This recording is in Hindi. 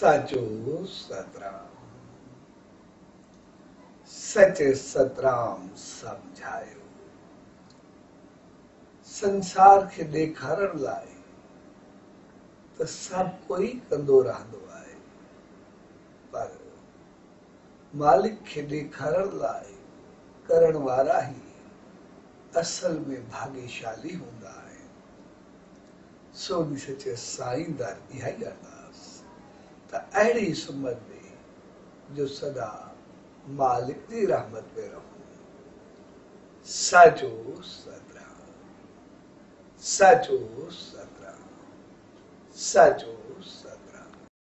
साचो सतराम। सचे सतराम समझायो। संसार खे ॾेखारण लाइ त सभु कोई कंदो रहंदो आहे, पर मालिक खे ॾेखारण लाइ करण वारा ही असल में भाग्यशाली हूंदा आहिनि। सो बि सचे साईं दर इहा ई अरदास त अहिड़ी सुमत में जो सदा मालिक जी रहमत में रहूं। साचो सतराम, साचो सतराम, साचो सतराम।